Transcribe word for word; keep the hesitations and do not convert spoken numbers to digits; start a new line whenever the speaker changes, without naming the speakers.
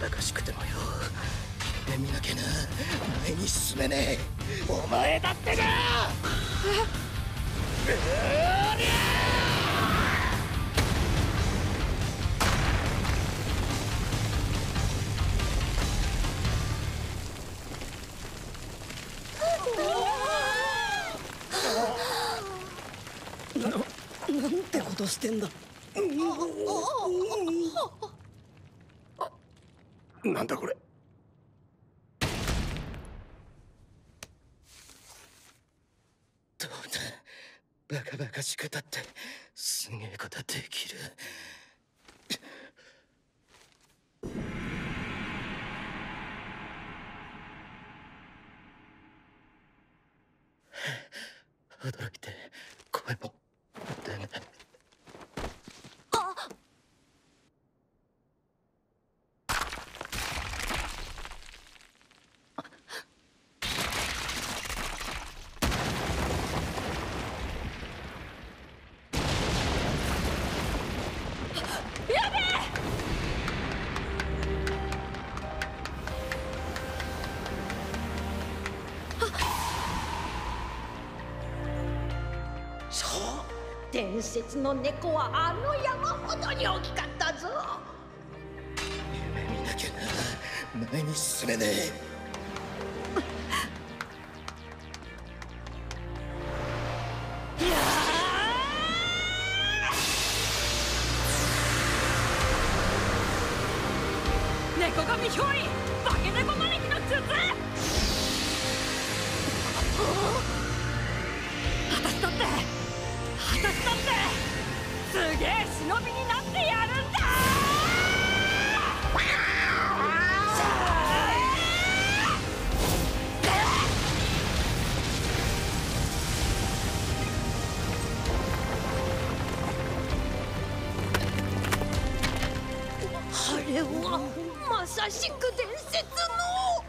バカしくてもよ、夢見なきゃな。前に進めねえ。お前だってな。えっ、うりゃな、なんてことしてんだ。なんだこれ。どうだ、バカバカしくたってすげえことできる。驚いて声も出ない。
伝説の猫はあの山ほどに大きかったぞ。
夢見なきゃな。前に進めねえ。
猫神憑依化け猫招きの術。私だって私だってすげえ忍びになってやるんだ。あれはまさしく伝説の。